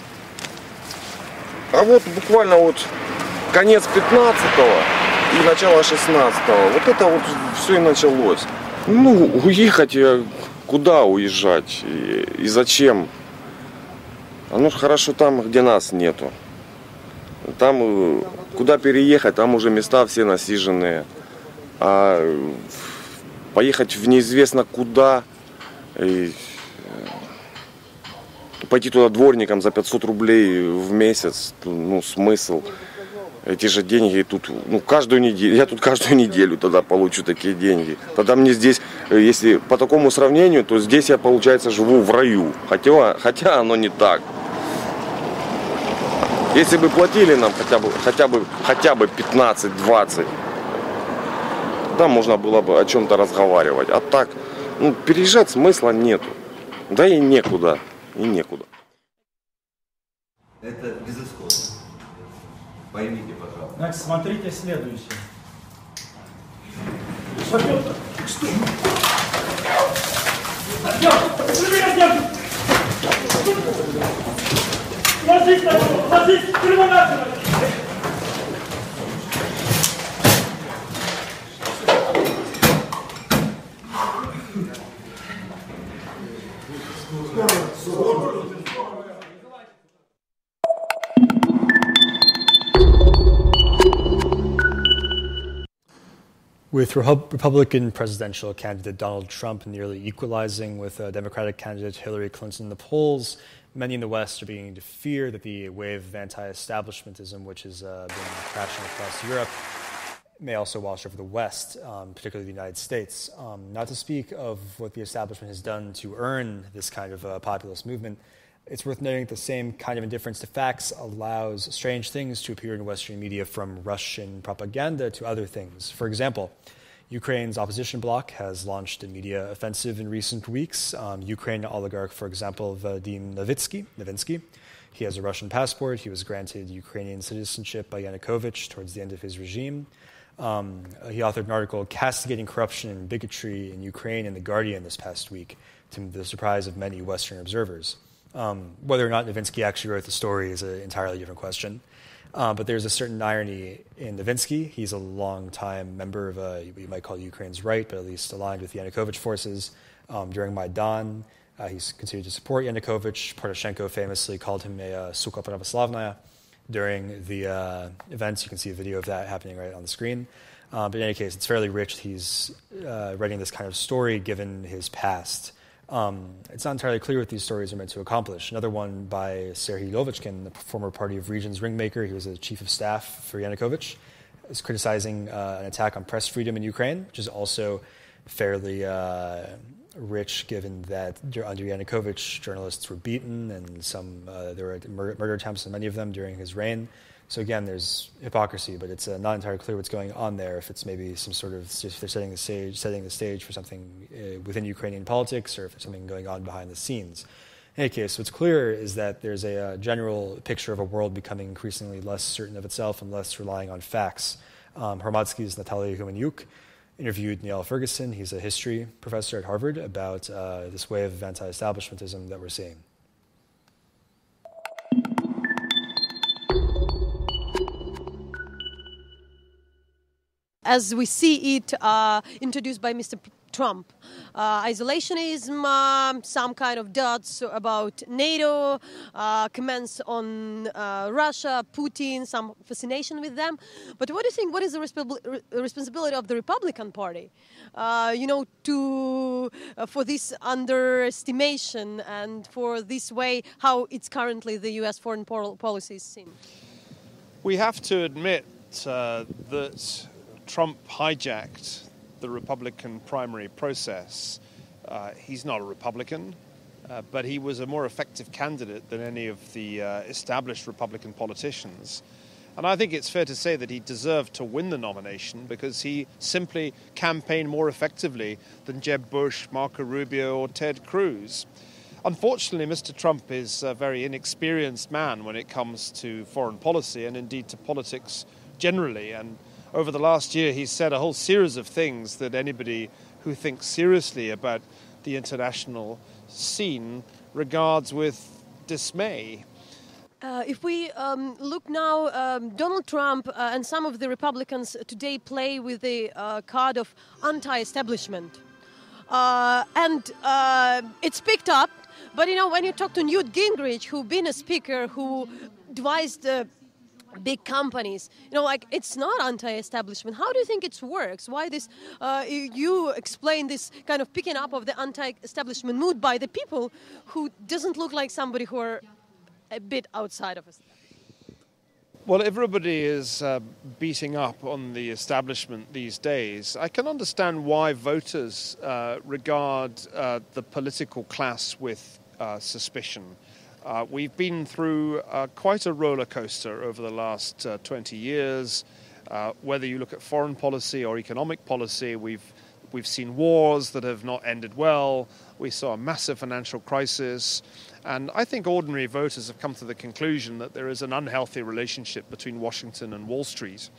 А вот буквально вот конец 15-го и начало 16-го, вот это вот все и началось. Ну, уехать, куда уезжать и зачем? Ну, хорошо там, где нас нету. Там, куда переехать, там уже места все насиженные. А поехать в неизвестно куда, и пойти туда дворником за 500 рублей в месяц, ну, смысл. Эти же деньги тут, ну, каждую неделю, я тут каждую неделю тогда получу такие деньги. Тогда мне здесь, если по такому сравнению, то здесь я, получается, живу в раю. Хотя оно не так. Если бы платили нам хотя бы 15-20, да, можно было бы о чем-то разговаривать. А так, ну, переезжать смысла нету. Да и некуда. Это безысходно. Поймите, пожалуйста. Значит, смотрите следующее. With Republican presidential candidate Donald Trump nearly equalizing with Democratic candidate Hillary Clinton in the polls, many in the West are beginning to fear that the wave of anti-establishmentism, which has been crashing across Europe, may also wash over the West, particularly the United States. Not to speak of what the establishment has done to earn this kind of populist movement, it's worth noting that the same kind of indifference to facts allows strange things to appear in Western media, from Russian propaganda to other things. For example, Ukraine's opposition bloc has launched a media offensive in recent weeks. Ukraine oligarch, for example, Vadim Novinsky, he has a Russian passport. He was granted Ukrainian citizenship by Yanukovych towards the end of his regime. He authored an article castigating corruption and bigotry in Ukraine in The Guardian this past week, to the surprise of many Western observers. Whether or not Novinsky actually wrote the story is an entirely different question. But there's a certain irony in Novinsky. He's a long-time member of what you might call Ukraine's right, but at least aligned with Yanukovych forces. During Maidan, he's continued to support Yanukovych. Poroshenko famously called him a suka pravoslavnaya during the events. You can see a video of that happening right on the screen. But in any case, it's fairly rich. He's writing this kind of story given his past. It's not entirely clear what these stories are meant to accomplish. Another one by Serhiy Lovechkin, the former Party of Regions ringmaker. He was a chief of staff for Yanukovych, is criticizing an attack on press freedom in Ukraine, which is also fairly rich, given that under Yanukovych, journalists were beaten and there were murder attempts on many of them during his reign. So again, there's hypocrisy, but it's not entirely clear what's going on there. If it's maybe some sort of, if they're setting the stage for something within Ukrainian politics, or if there's something going on behind the scenes. In any case, what's clear is that there's a general picture of a world becoming increasingly less certain of itself and less relying on facts. Hromadske's Natalia interviewed Niall Ferguson. He's a history professor at Harvard, about this wave of anti-establishmentism that we're seeing. As we see it introduced by Mr. Trump. Isolationism, some kind of doubts about NATO, comments on Russia, Putin, some fascination with them. But what do you think, what is the responsibility of the Republican Party, for this underestimation and for this way how it's currently the U.S. foreign policy is seen? We have to admit that Trump hijacked the Republican primary process, he's not a Republican, but he was a more effective candidate than any of the established Republican politicians. And I think it's fair to say that he deserved to win the nomination because he simply campaigned more effectively than Jeb Bush, Marco Rubio, or Ted Cruz. Unfortunately, Mr. Trump is a very inexperienced man when it comes to foreign policy and indeed to politics generally. And over the last year, he's said a whole series of things that anybody who thinks seriously about the international scene regards with dismay. If we look now, Donald Trump and some of the Republicans today play with the card of anti-establishment. And it's picked up. But, you know, when you talk to Newt Gingrich, who's been a speaker, who advised big companies, you know, like, it's not anti-establishment. How do you think it works? Why this, you explain this kind of picking up of the anti-establishment mood by the people who doesn't look like somebody who are a bit outside of us? Well, everybody is beating up on the establishment these days. I can understand why voters regard the political class with suspicion. We've been through quite a roller coaster over the last 20 years. Whether you look at foreign policy or economic policy, we've seen wars that have not ended well. We saw a massive financial crisis. And I think ordinary voters have come to the conclusion that there is an unhealthy relationship between Washington and Wall Street.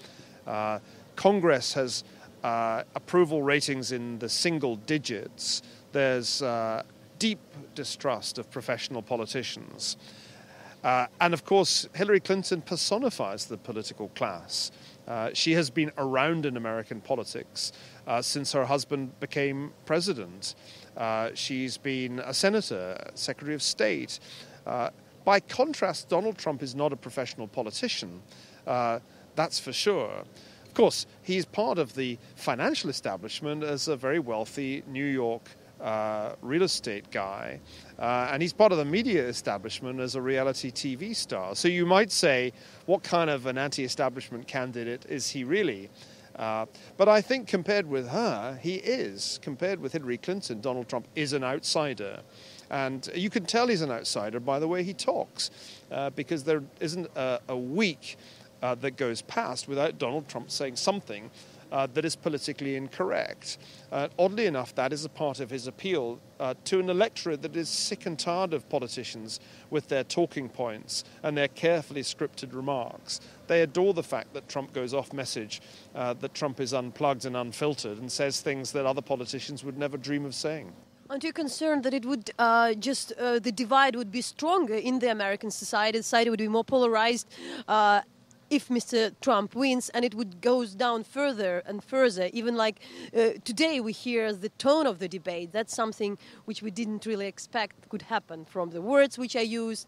Congress has approval ratings in the single digits. There's deep distrust of professional politicians. And of course, Hillary Clinton personifies the political class. She has been around in American politics since her husband became president. She's been a senator, Secretary of State. By contrast, Donald Trump is not a professional politician. That's for sure. Of course, he's part of the financial establishment as a very wealthy New York real estate guy. And he's part of the media establishment as a reality TV star. So you might say, what kind of an anti-establishment candidate is he really? But I think compared with her, he is. Compared with Hillary Clinton, Donald Trump is an outsider. And you can tell he's an outsider by the way he talks, because there isn't a week that goes past without Donald Trump saying something that is politically incorrect. Oddly enough, that is a part of his appeal to an electorate that is sick and tired of politicians with their talking points and their carefully scripted remarks. They adore the fact that Trump goes off message, that Trump is unplugged and unfiltered and says things that other politicians would never dream of saying. Aren't you concerned that it would the divide would be stronger in the American society? The society would be more polarized if Mr. Trump wins, and it would goes down further and further. Even like today we hear the tone of the debate. That's something which we didn't really expect could happen, from the words which I used,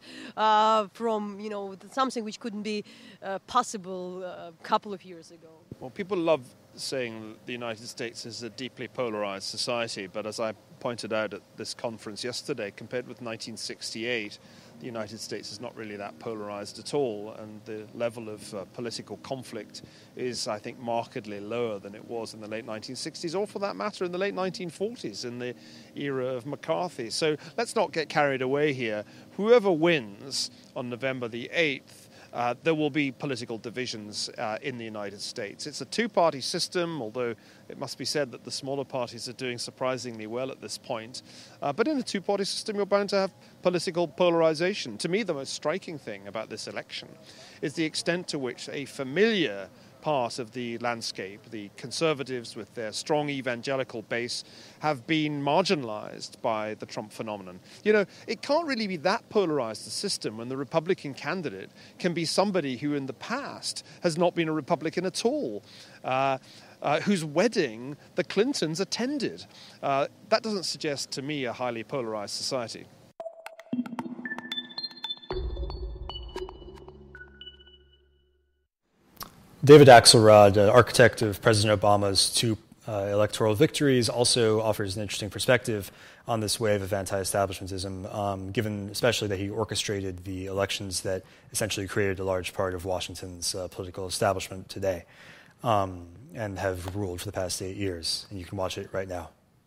from, you know, something which couldn't be possible a couple of years ago. Well, people love saying the United States is a deeply polarized society, but as I pointed out at this conference yesterday, compared with 1968, the United States is not really that polarized at all, and the level of political conflict is, I think, markedly lower than it was in the late 1960s, or for that matter in the late 1940s, in the era of McCarthy. So let's not get carried away here. Whoever wins on November the 8th, there will be political divisions in the United States. It's a two-party system, although it must be said that the smaller parties are doing surprisingly well at this point. But in a two-party system, you're bound to have political polarization. To me, the most striking thing about this election is the extent to which a familiar part of the landscape, the conservatives with their strong evangelical base, have been marginalized by the Trump phenomenon. You know, it can't really be that polarized a system when the Republican candidate can be somebody who in the past has not been a Republican at all, whose wedding the Clintons attended. That doesn't suggest to me a highly polarized society. David Axelrod, architect of President Obama's two electoral victories, also offers an interesting perspective on this wave of anti-establishmentism, given especially that he orchestrated the elections that essentially created a large part of Washington's political establishment today. and have ruled for the past 8 years. And you can watch it right now.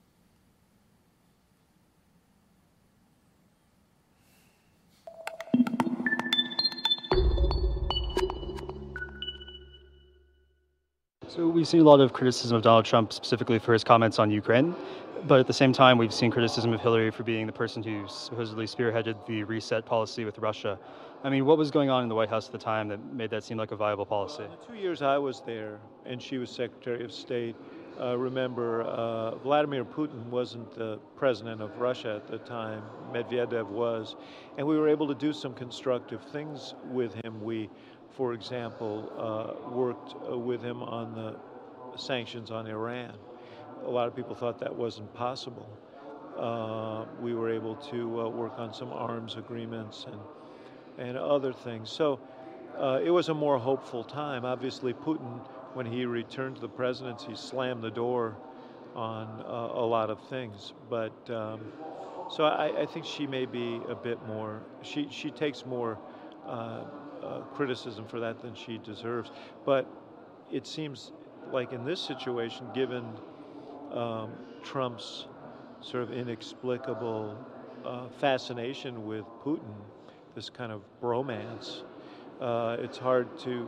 So we've seen a lot of criticism of Donald Trump specifically for his comments on Ukraine, but at the same time we've seen criticism of Hillary for being the person who supposedly spearheaded the reset policy with Russia. I mean, what was going on in the White House at the time that made that seem like a viable policy? The 2 years I was there and she was Secretary of State, remember Vladimir Putin wasn't the president of Russia at the time, Medvedev was, and we were able to do some constructive things with him. We, for example, worked with him on the sanctions on Iran. A lot of people thought that wasn't possible. We were able to work on some arms agreements and other things. So it was a more hopeful time. Obviously, Putin, when he returned to the presidency, slammed the door on a lot of things. But so I think she may be a bit more, she takes more criticism for that than she deserves. But it seems like in this situation, given Trump's sort of inexplicable fascination with Putin, this kind of bromance, it's hard to,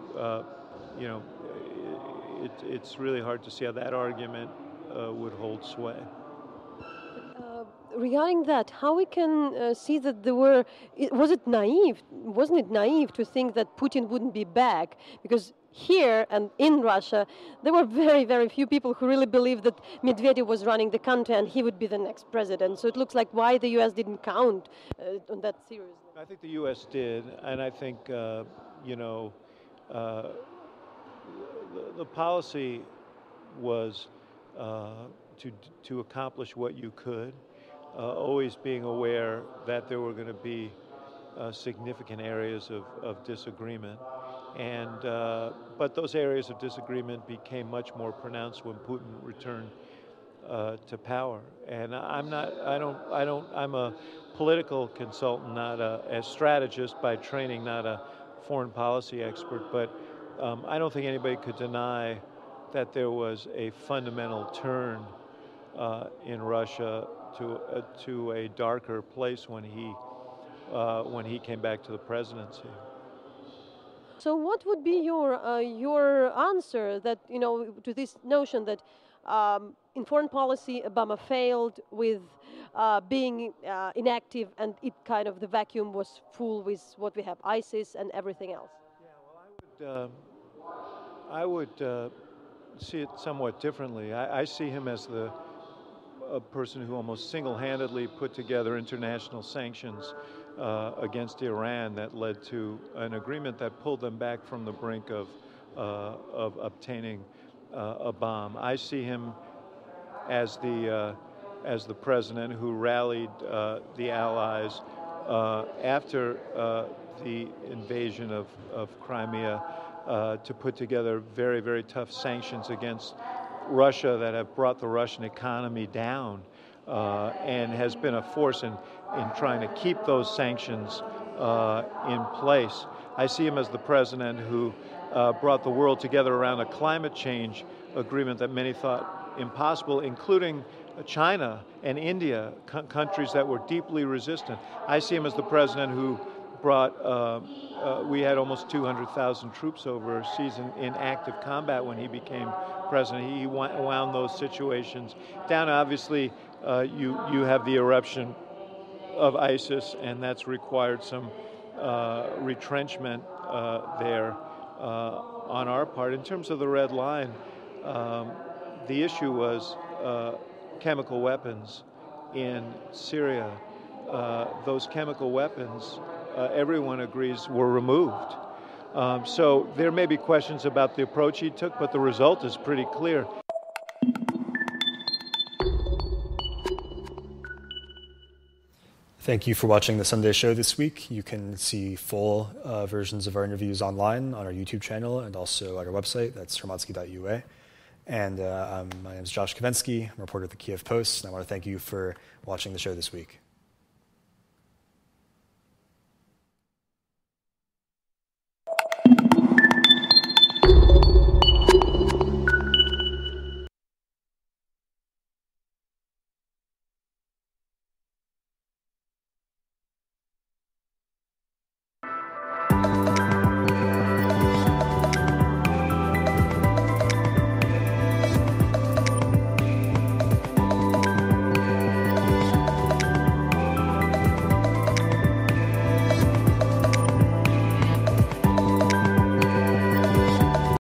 it's really hard to see how that argument would hold sway. Regarding that, how we can see that there were, wasn't it naive to think that Putin wouldn't be back? Because here and in Russia, there were very, very few people who really believed that Medvedev was running the country and he would be the next president. So it looks like why the U.S. didn't count on that seriously. I think the U.S. did, and I think, the policy was to accomplish what you could, always being aware that there were going to be significant areas of disagreement. And but those areas of disagreement became much more pronounced when Putin returned to power. And I'm a political consultant, not a strategist by training, not a foreign policy expert. But I don't think anybody could deny that there was a fundamental turn in Russia to a darker place when he came back to the presidency. So what would be your answer that to this notion that in foreign policy Obama failed with being inactive, and it kind of the vacuum was full with what we have, ISIS and everything else? Yeah, well, I would see it somewhat differently. I see him as a person who almost single-handedly put together international sanctions against Iran that led to an agreement that pulled them back from the brink of obtaining a bomb. I see him as the president who rallied the Allies after the invasion of Crimea to put together very, very tough sanctions against Russia that have brought the Russian economy down and has been a force in trying to keep those sanctions in place. I see him as the president who brought the world together around a climate change agreement that many thought impossible, including China and India, countries that were deeply resistant. I see him as the president who brought, we had almost 200,000 troops overseas in active combat when he became president. He wound those situations down. Obviously, you have the eruption of ISIS, and that's required some retrenchment there on our part. In terms of the red line, the issue was chemical weapons in Syria. Those chemical weapons, everyone agrees, were removed. So there may be questions about the approach he took, but the result is pretty clear. Thank you for watching the Sunday Show this week. You can see full versions of our interviews online on our YouTube channel and also at our website. That's hromadske.ua. And my name is Josh Kavensky. I'm a reporter at the Kiev Post, and I want to thank you for watching the show this week.